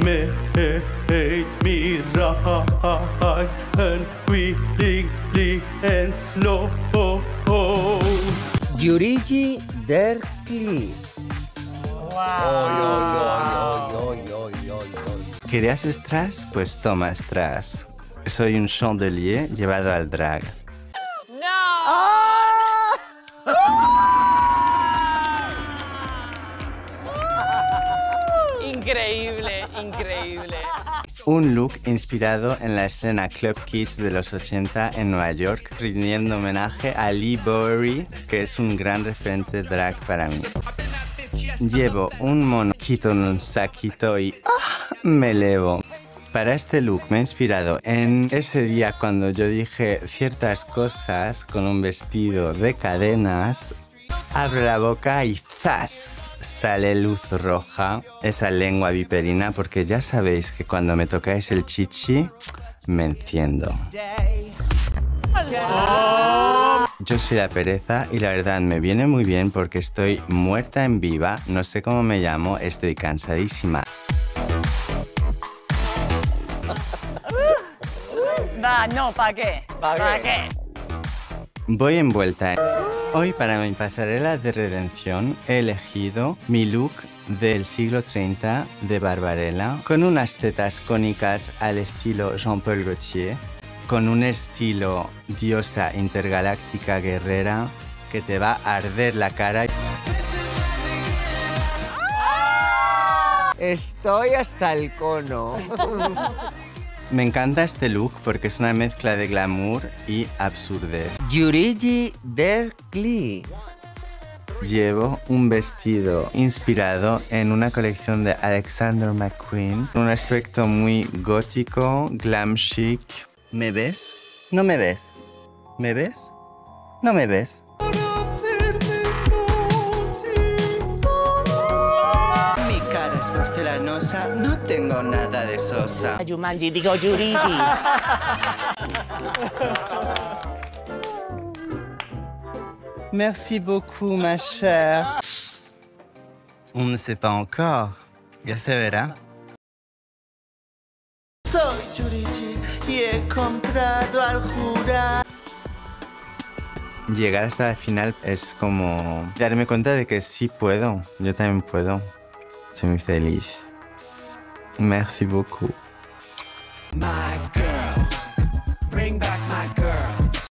made me rise unwillingly and slow. Yurigi Derkli. ¿Querías strass? Pues toma strass. Soy un chandelier llevado al drag. Increíble, increíble. Un look inspirado en la escena Club Kids de los 80 en Nueva York, rindiendo homenaje a Lee Bowery, que es un gran referente drag para mí. Llevo un mono, quito un saquito y me elevo. Para este look me he inspirado en ese día cuando yo dije ciertas cosas con un vestido de cadenas. Abro la boca y ¡zas! Sale luz roja, esa lengua viperina, porque ya sabéis que cuando me tocáis el chichi, me enciendo. Yo soy la pereza y la verdad me viene muy bien porque estoy muerta en viva, no sé cómo me llamo, estoy cansadísima. No, ¿para qué? ¿Para qué? Voy envuelta. Hoy para mi pasarela de redención he elegido mi look del siglo 30 de Barbarella, con unas tetas cónicas al estilo Jean-Paul Gaultier, con un estilo diosa intergaláctica guerrera que te va a arder la cara. Estoy hasta el cono. Me encanta este look porque es una mezcla de glamour y absurdez. Yurigi Derkli. Llevo un vestido inspirado en una colección de Alexander McQueen. Un aspecto muy gótico, glam chic. ¿Me ves? ¿No me ves? ¿Me ves? ¿No me ves? Mi cara es porcelanosa, no tengo nada de sosa. Jumanji, digo Yurigi. Merci beaucoup, ma chère. On ne sait pas encore. Ya se verá. Soy Yurigi y he comprado al jurar. Llegar hasta el final es como darme cuenta de que sí puedo. Yo también puedo. Soy muy feliz. Merci beaucoup. My girls, bring back my girls.